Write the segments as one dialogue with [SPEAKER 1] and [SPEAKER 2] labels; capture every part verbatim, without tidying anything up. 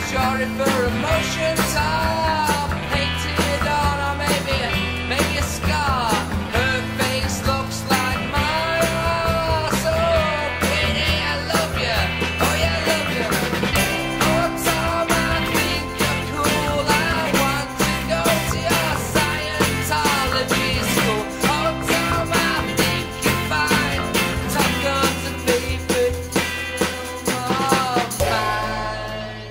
[SPEAKER 1] Sorry for emotions I've painted on, or maybe, maybe a scar. Her face looks like mine. Oh, so pretty, I love you. Oh yeah, I love you. Oh Tom, I think you're cool. I want to go to your Scientology school. Oh Tom, I think you're fine. Top Gun's a favorite film of mine.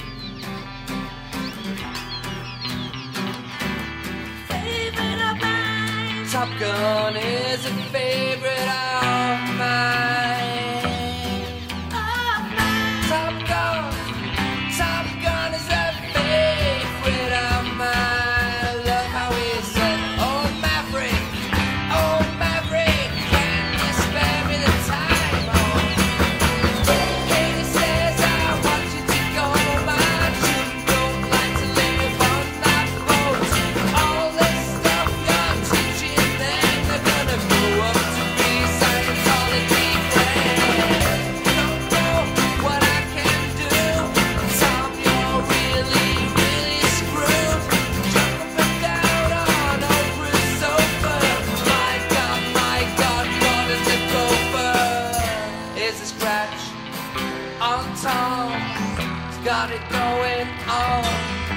[SPEAKER 2] Favorite of mine.
[SPEAKER 1] Top Gun is a favorite of mine.
[SPEAKER 2] Of mine.
[SPEAKER 1] Top Gun, Top Gun is a favorite of mine. I love how he said, oh Maverick, oh Maverick, can you spare me the time? Oh, Katie says I want you to go home. I just don't like to live on that boat. All this stuff you're teaching them, they're gonna grow up to be Scientology friends. Don't know what I can do. Tom, you're really, really screwed. Jump up and down on Oprah's sofa. My God, my God, what is it over? Here's a scratch on Tom. He's got it going on.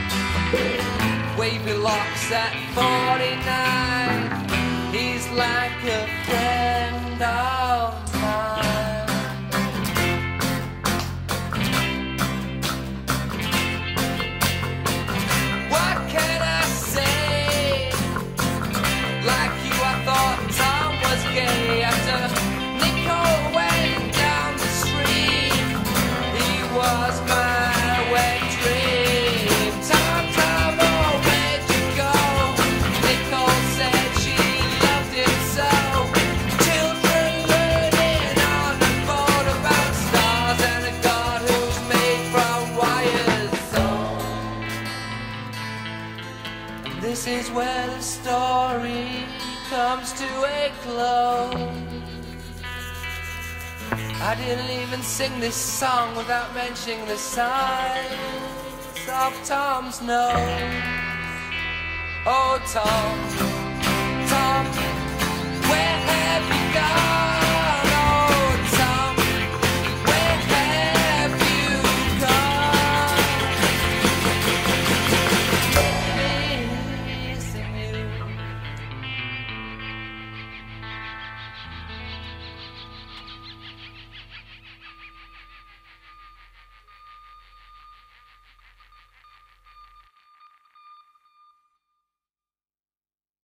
[SPEAKER 1] Wavy locks at forty-nine. He's like a friend of mine. What can I say? Like you, I thought Tom was gay. After Nicole went down the street, he was my wet dream. Tom, Tom, oh, where'd you go? Nicole said she loved him so. Children learning on a boat about stars and a God who's made from wires. So, and this is where the story comes to a close. I didn't even sing this song without mentioning the size of Tom's nose. Oh, Tom,